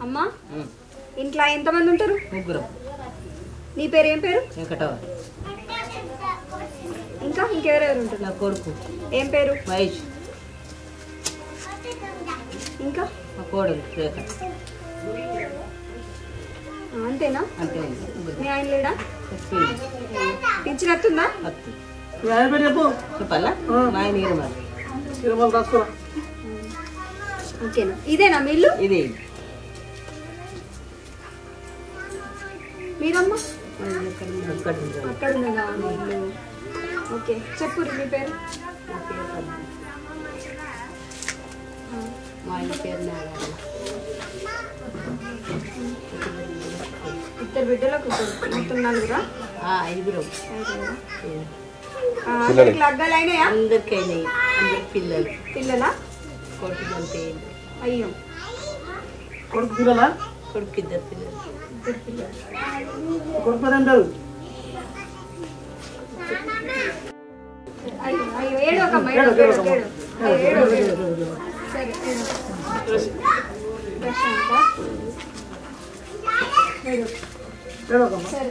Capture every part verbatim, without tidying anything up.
అమ్మా ఇంట్లో ఎంతమంది ఉంటారు? ముగ్గురు. నీ పేరు ఏం పేరు? వెంకటవ. ఇంకా ఇంకెవరెవరు ఉంటారు? నా కొడుకు. ఏం పేరు? మహేష్. ఇంకా మా కోడలు రేఖ. అంతేనా? అంతే. మీ ఆయన లేడా? పింఛన్ వస్తుందా? చెప్పాలా? మా ఆయన ఇరమల్. ఓకేనా? ఇదేనా మీ ఇల్లు? ఇదే. మీరమ్మా? అక్కడ అక్కడ ఉన్నదా ఇల్లు? ఓకే చెప్పు మీ పేరు. మా ఆయన పేరు ఇద్దరు బిడ్డలకు మొత్తం నలుగురా? ఐదుగురు. అందరికి లగ్గాలు అయినాయా? అందరికి అయినాయి. అందరికి పిల్లలు. పిల్లలా? కొడుకు అంతే. అయ్యో కొడుకు పిల్లలా? కొడుకు ఇద్దరు పిల్లలు. ఇద్దరు పిల్లలు. కొడుకు అంటారు. అయ్యో అయ్యో ఏడోకమ్మ ఏడో ఏడో ఏడో ఏడో సరే ప్రశాంత ఏడో ఏడోకమ్మ సరే.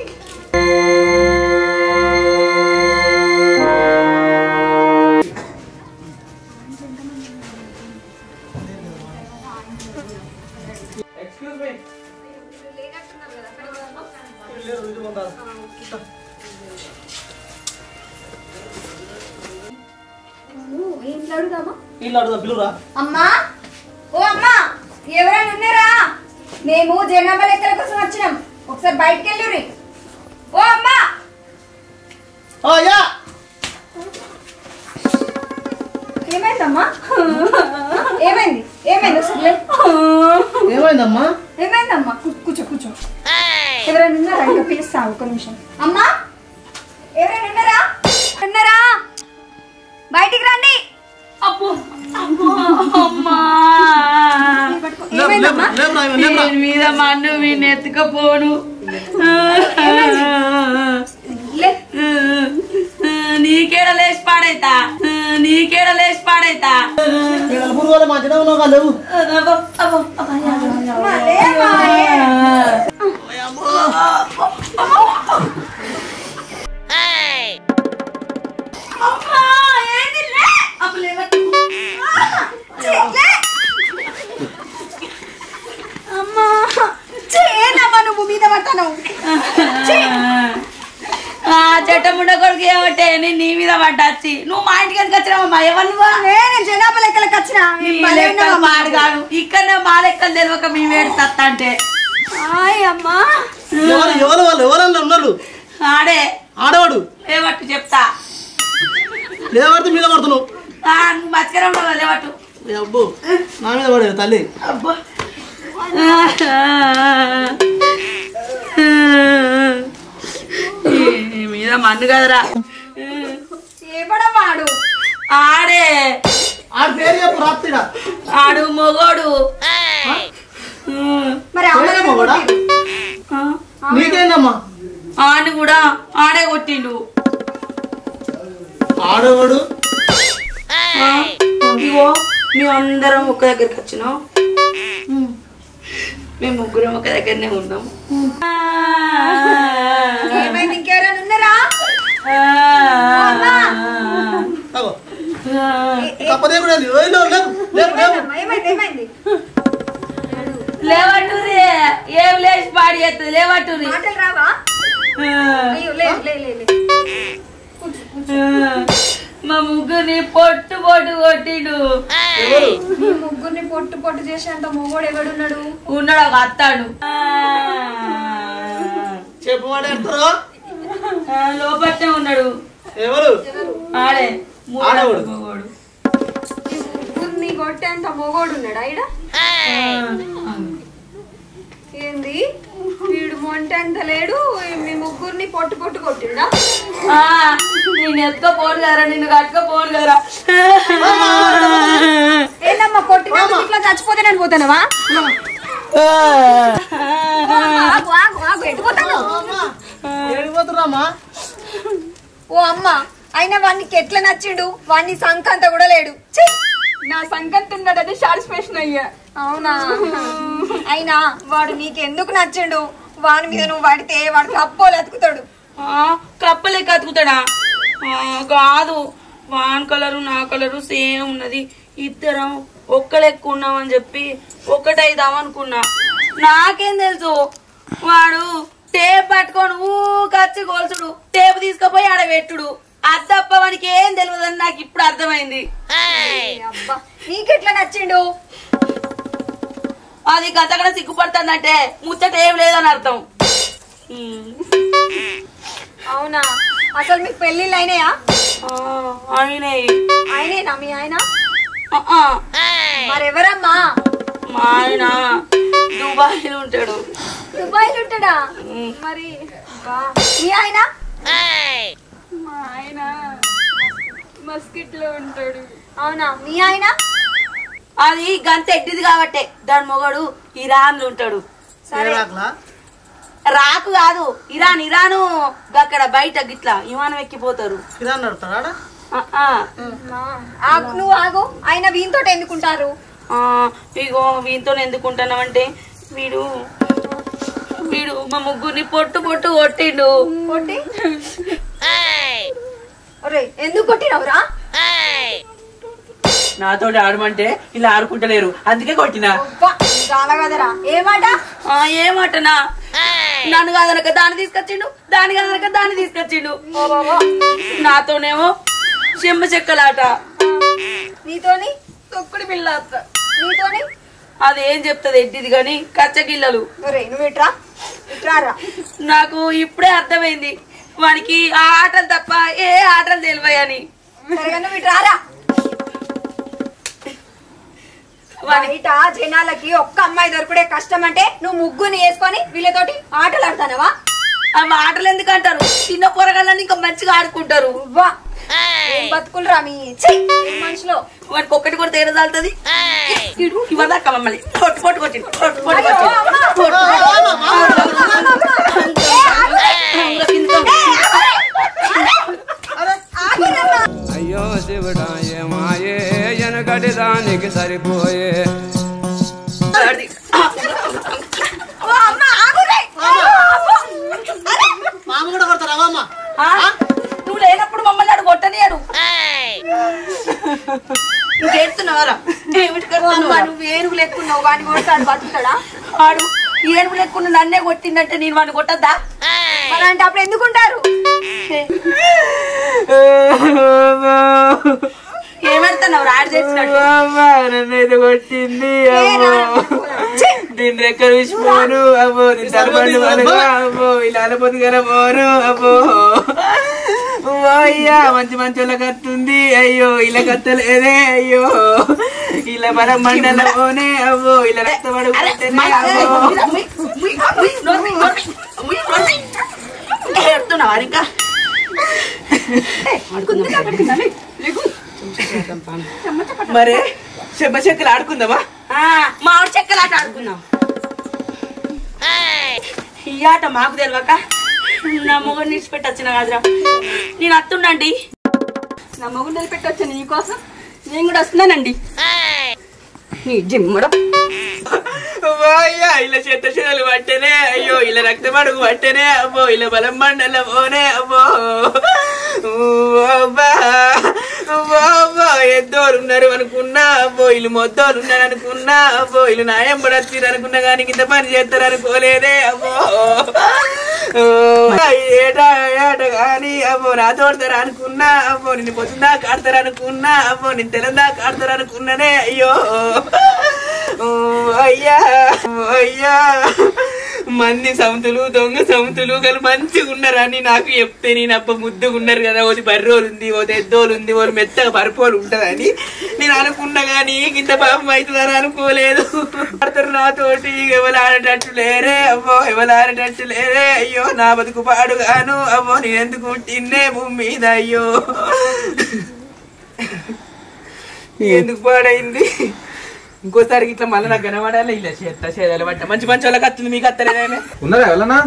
Excuse me. లేనట్టున్నారు కదా అక్కడ పోదామా? లేదు రుజువు ఉండాలి. ఇంట్లో అడుగుదామా? ఇల్లు అడుగుదా పిలురా. అమ్మా ఓ అమ్మా ఎవరైనా ఉన్నారా? మేము జనాభా లెక్కల కోసం వచ్చినాం, ఒకసారి బయటకు వెళ్ళురి. ఓ అమ్మా. ఏమైందమ్మా? ఏమైంది? ఏమైంది? ఒకసారి ఏమైందమ్మా? ఏమైందమ్మా? కూర్చో కూర్చో. ఎవరైనా ఉన్నారా? ఇంకా పిలుస్తా ఒక నిమిషం. అమ్మా ఎవరైనా ఉన్నారా? ఉన్నారా? బయటికి రండి. మీద మన్ను వీడిని ఎత్తుకపోను. నీకేడ లేచి పాడైతా, నీకేడ లేచి పాడైతా. మంచిగా ఉన్నావు కదా. నువ్వు మీద పడతాను. చెట్టముండ కొడుకు ఏమంటే నేను నీ మీద పడ్డాచి. నువ్వు మా ఇంటికి ఎందుకు వచ్చినావమ్మా? ఎవరు నేను జనాభా లెక్కలకు వచ్చిన. మాడు కాదు ఇక్కడనే మా లెక్కలు తెలియక మేము ఏడు తత్త అంటే. అమ్మా ఎవరు వాళ్ళు ఎవరన్నా ఉన్నారు? ఆడే ఆడవాడు లేవట్టు చెప్తా. లేవడితే మీద పడుతున్నావు. నువ్వు మచ్చకర ఉండవు లేవట్టు. అబ్బో నా మీద పడేది తల్లి. అబ్బా మీద మన్ను కదరా. వాడు ఆడే. ఆడ పేరు చెప్పు రాత్రిగా. ఆడు మొగోడు. మరి నీకేందమ్మా? ఆడు కూడా ఆడే కొట్టిండు. ఆడవాడు ఇగో మేము అందరం ఒక్క దగ్గరికి వచ్చినాం. మేము ముగ్గురం ఒక దగ్గరనే ఉన్నాం. ఏమైంది? ఇంకెవరైనా ఉన్నారా? ఏమైంది? లేవట్టురి. ఏం లేచి పాడి చేస్తుంది. లేవట్టురి. మాటలు రావా? అయ్యో లే లే లే. మా ముగ్గురిని పొట్టు పొట్టు కొట్టిండు. ముగ్గురిని పొట్టు పొట్టు చేసేంత మొగోడు ఎవడున్నాడు? ఉన్నాడు ఒక అత్తాడు. చెప్పమాడేస్తారా? లోపట్నే ఉన్నాడు. ఎవరు? ఆడే ఆడవాడు. మొగోడు. ముగ్గురిని కొట్టేంత మొగోడు ఉన్నాడా ఈడ? ఏంది వీడు మొంట ఎంత లేడు? మీ ముగ్గురిని పొట్టు పొట్టు కొట్టిండా? నేను ఎత్తుకపోను కదరా, నిన్ను కట్టుకపోను కదరా. ఏందమ్మా కొట్టినా ఇట్లా చచ్చిపోతే నేను పోతానవా? ఓ అమ్మ అయినా వానికి ఎట్లా నచ్చిండు? వాడిని సంకంత కూడా లేడు. నా సంకంత ఉన్నాడని సాటిస్ఫాక్షన్ అయ్యా. అవునా? అయినా వాడు నీకెందుకు నచ్చిండు? వాడి మీద నువ్వు పడితే వాడు కప్పోలు ఎతుకుతాడు. కప్పలేక అతుకుతాడా? కాదు, వాన్ కలరు నా కలరు సేమ్ ఉన్నది, ఇద్దరం ఒక్కలెక్కు ఉన్నామని చెప్పి ఒక్కటైదాం అనుకున్నా. నాకేం తెలుసు, వాడు టేప్ పట్టుకొని ఊ కచ్చి కోల్చుడు, టేపు తీసుకుపోయి ఆడ పెట్టుడు. అద్దప్ప వానికి ఏం తెలియదని నాకు ఇప్పుడు అర్థమైంది. అబ్బా నీకెట్లా నచ్చిండు? అది గతగడ సిగ్గుపడుతుందంటే ముచ్చట ఏం లేదని అర్థం. అవునా? అసలు మీకు పెళ్లిళ్ళు అయినాయా? అయినాయి. అయినేనా మీ ఆయన? మరెవరమ్మా? మా ఆయన దుబాయ్లో ఉంటాడు. దుబాయ్లో ఉంటాడా? మరి మీ ఆయన? మా ఆయన మస్కిట్ లో ఉంటాడు. అవునా? మీ ఆయన? అది గంత ఎడ్డిది కాబట్టే దాని మొగడు ఇరాన్ లో ఉంటాడు. సరే రాకు కాదు, ఇరాన్. ఇరాను అక్కడ బయట గిట్లా విమానం ఎక్కిపోతారు. ఇరాన్ నడుతాడా? నువ్వు ఆగు. ఆయన వీనితో ఎందుకుంటారు? ఇగో వీనితో ఎందుకుంటున్నావంటే వీడు వీడు మా ముగ్గురిని పొట్టు పొట్టు కొట్టిండు. కొట్టి ఎందుకు కొట్టినవురా? నాతో ఆడమంటే ఇలా ఆడుకుంటలేరు, అందుకే కొట్టినా. చాలా కదరా. ఏమాట? ఏమాటనా? నన్ను కాదనక దాన్ని తీసుకొచ్చిండు, దాని కాదనక దాన్ని తీసుకొచ్చిండు. నాతోనేమో చెమ్మ చెక్కలాట, నీతోని తొక్కుడు పిల్లాత, నీతోని అదేం చెప్తుంది ఎడ్డిది గాని కచ్చగిల్లలు. నువ్వు ఇట్రా ఇట్రారా. నాకు ఇప్పుడే అర్థమైంది వానికి ఆ ఆటలు తప్ప ఏ ఆటలు తెలివయని. నువ్వు ఇట్రారా. బయట జనాలకి ఒక్క అమ్మాయి దొరుకుడే కష్టం అంటే నువ్వు ముగ్గుని వేసుకొని వీళ్ళతోటి ఆటలు ఆడతానవా? ఆ ఆటలు ఎందుకంటారు? చిన్న పొరగాళ్ళని ఇంకా మంచిగా ఆడుకుంటారు. బతుకులు రా మీ మనుషులో. వాడికి ఒక్కటి కూడా తేడా చాలుతుంది. ఇవ్వదాకా మమ్మల్ని పొట్టు పొట్టు కొట్టి పొట్టు పొట్టు అయ్యో శివుడా ఏమాయే ఎనకటి దానికి సరిపోయే. నువ్వు లేనప్పుడు మమ్మల్ని ఆడు కొట్టనియాడు. నువ్వేడుతున్నావారా? నువ్వు ఏనుగు లెక్కున్నావు వాడిని కొడతాడు, బతుకుతాడా? ఆడు ఏనుగు లెక్కున్న నన్నే కొట్టిందంటే నేను వాడిని కొట్టద్దా? మరి అంటే అప్పుడు ఎందుకుంటారు? ఏమెడతావు రాడు చేసినట్టు? నన్నైతే కొట్టింది. దీని రెక్కలు విసిపోను అబ్బో, దీని తలపండు అబ్బో, ఇలా అలపోతుంది కదా పోను అబ్బో. అయ్యా మంచి మంచి వాళ్ళ కత్తుంది, అయ్యో ఇలా కత్తలేదే, అయ్యో ఇలా మన మండల పోనే అబ్బో, ఇలా రక్తపడు చెప్తున్నావా ఇంకా? మరే చెమ్మ చెక్కలు ఆడుకుందామా? మామిడి చెక్కలు ఆట ఆడుకుందాం. ఈ ఆట మాకు తెలియక నా మొగుడు నిలిచిపెట్టొచ్చిన కాదురా. నేను అత్తుండండి, నా మొగుడు నిలబెట్టొచ్చాను నీకోసం. నేను కూడా వస్తున్నానండి. జిమ్మడం అయ్యా ఇలా చెత్త చెదలు పట్టనే, అయ్యో ఇలా రక్తం అడుగు పట్టనే అబ్బో, ఇలా బలం మండల పోనే అబ్బో. అబ్బా అబ్బో ఎద్దోరు ఉన్నారు అనుకున్నా అబ్బో, వీళ్ళు మొద్దోలు ఉన్నారు అనుకున్నా అబ్బో, వీళ్ళు నాయం పడచ్చారు అనుకున్నా కానీ ఇంత పని చేస్తారు అనుకోలేదే అబ్బో. ఏట ఏట కానీ అబ్బో నా తోడతారు అనుకున్నా అబ్బో, నిన్ను పొద్దున్నా కాడతారు అనుకున్నా అబ్బో, నేను తెలందా కాడతారు అనుకున్నానే అయ్యో. అయ్యా అయ్యా మంది సముతులు దొంగ సముతులు కానీ మంచిగా ఉన్నారని నాకు చెప్తే నేను అబ్బ ముద్దుగా ఉన్నారు కదా, ఓది బర్రోలు ఉంది, ఓది ఎద్దోలు ఉంది, ఓది మెత్తగా పరుపోలు ఉంటదని నేను అనుకున్నా కానీ ఇంత పాపం అవుతుందని అనుకోలేదు. ఆడతారు నాతోటి ఎవరు ఆడేటట్టు లేరే అబ్బో, ఎవరు ఆడేటట్టు లేరే అయ్యో, నా బతుకు పాడుగాను అబ్బో, నేను ఎందుకు తిన్నే భూమి మీద అయ్యో, ఎందుకు పాడైంది. ఇంకోసారి ఇట్లా మళ్ళీ నాకు కనబడాలి. ఇలా చేత చేయాలి పట్ట మంచి మంచి వాళ్ళకి వస్తుంది, మీకు అత్తలేదా? ఉన్నారా ఎవరన్నా?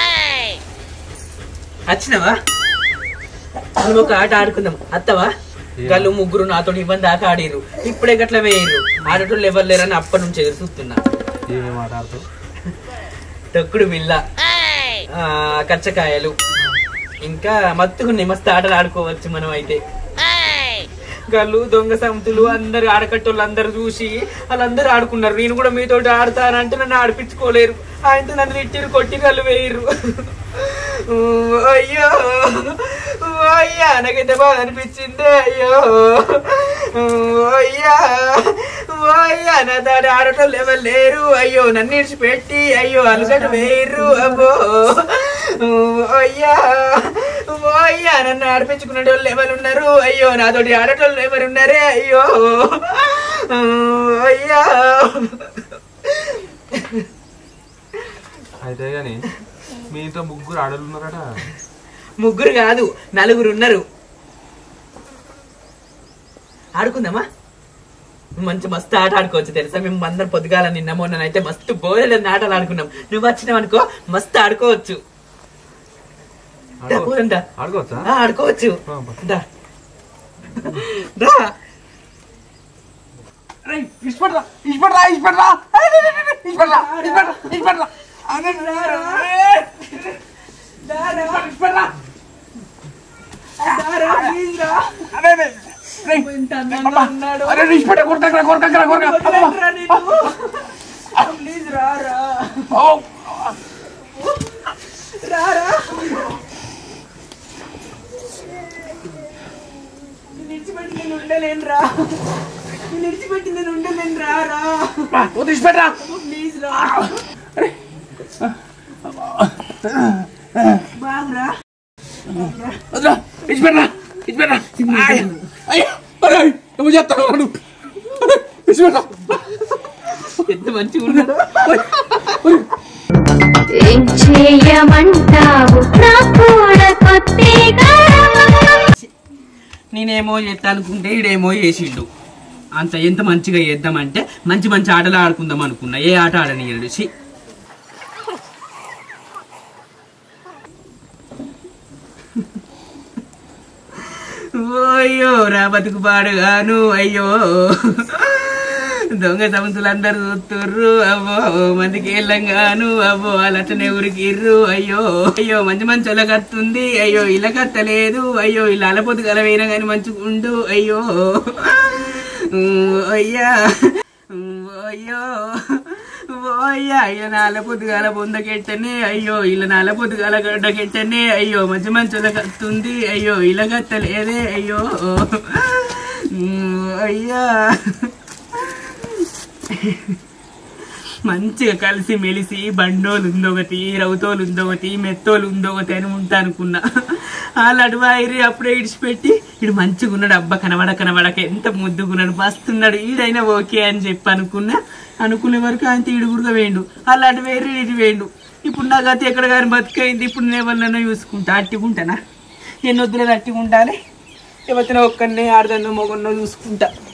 వచ్చినావా? మనం ఒక ఆట ఆడుకుందాం, అత్తవా? గల్లు ముగ్గురు నాతో ఇబ్బంది దాకా ఆడిరు, ఇప్పుడే గట్ల వేయరు. ఆడటోళ్ళు ఎవరు లేరని అప్పటి నుంచి ఎదురు చూస్తున్నా. మాట్లాడుతావు తొక్కుడు బిల్ల, కచ్చకాయలు, ఇంకా మత్తుకున్నాయి. మస్తు ఆటలు ఆడుకోవచ్చు మనం అయితే. గల్లు దొంగ సంతులు అందరు ఆడకట్టోళ్ళు అందరు చూసి వాళ్ళందరూ ఆడుకున్నారు. నేను కూడా మీతో ఆడతానంటే నన్ను ఆడిపించుకోలేరు. ఆయనతో నన్ను తిట్టిరు, కొట్టి వాళ్ళు వేయరు. అయ్యో అయ్యా నాకైతే బాగా అనిపించింది. అయ్యో అయ్యా అయ్యా నా దాడి ఆడటోళ్ళు ఎవరు లేరు. అయ్యో నన్ను ఇడిచిపెట్టి అయ్యో అలగట వేయరు. అబ్బో అయ్యా అయ్యా నన్ను ఆడిపించుకునే వాళ్ళు ఎవరు ఉన్నారు. అయ్యో నాతోటి ఆడటోళ్ళు ఎవరు ఉన్నారే. అయ్యో అయ్యా. అయితే గాని మీ ఇంట్లో ముగ్గురు ఆడలు ఉన్నారట. ముగ్గురు కాదు నలుగురు ఉన్నారు. ఆడుకుందామా? మంచి మస్తు ఆట ఆడుకోవచ్చు తెలుసా. మేము అందరం పొద్దుగాల నిన్న మొన్ననైతే మస్తు బోలెడన్ని ఆటలు ఆడుకున్నాం. నువ్వు వచ్చినావు అనుకో మస్తు ఆడుకోవచ్చు. ఆడుకోవచ్చా? ఆడుకోవచ్చు. నిడిచిపెట్టి నేను ఉండలేను రా. నిడిచిపెట్టి నేను ఉండలేను రా. రా తీసిపెట్టరా ప్లీజ్ రా. బాగురా ఇచ్చిపెట్టరా ఇచ్చిపెట్టరా. ఎంత మంచిగా ఉన్నాడు. ఏం చేయమంటావు నా కూడా కొత్తగా. నేనేమో చేస్తా అనుకుంటే ఈడేమో చేసిండు. అంత ఎంత మంచిగా చేద్దామంటే మంచి మంచి ఆటలు ఆడుకుందాం అనుకున్నా. ఏ ఆట ఆడనీయడు. చి అయ్యో రా బతుకు పాడుగాను. అయ్యో దొంగ సముతులందరూ చూస్తుర్రు. అవ్వో మందికి వెళ్ళంగాను. అవ్వో వాళ్ళనే ఉరికిర్రు. అయ్యో అయ్యో మంచి మంచి ఒలకత్తుంది. అయ్యో ఇలా కత్తలేదు. అయ్యో ఇలా అలపోతు కలవైనా కానీ మంచిగుండు. అయ్యో అయ్యా అయ్యో అయ్యా అయ్యో నాల పొద్దుగాల బొందకెట్టనే. అయ్యో ఇలా నాల పొద్దుగాల గడ్డకెట్టనే. అయ్యో మంచి మంచి ఒలకత్తుంది. అయ్యో ఇలా కత్తలేదే. అయ్యో అయ్యా మంచిగా కలిసి మెలిసి బండోలు ఉందొకటి, రౌతోలు ఉందొకటి, మెత్తోలు ఉందొకటి అని ఉంటా అనుకున్నా. వాళ్ళు అడువాయిరి అప్పుడే ఇడిచిపెట్టి ఇడు మంచిగా ఉన్నాడు. అబ్బా కనబడ కనబడక ఎంత ముద్దుకున్నాడు, మస్తున్నాడు, ఈడైనా ఓకే అని చెప్పి అనుకున్నా. అనుకునే వరకు ఆయన ఈడు కూడా వేయండు. వాళ్ళు అటు వేరు ఇటు వేయండు. ఇప్పుడు నా గతి ఎక్కడ కానీ బతికైంది. ఇప్పుడు నేను ఎవరినైనా చూసుకుంటా. అట్టిగుంటానా? ఎన్ని వద్దులేదు అట్టిగుంటాలి. ఎవరినో ఒక్కరినే ఆడదాన్నో మొగన్నో చూసుకుంటా.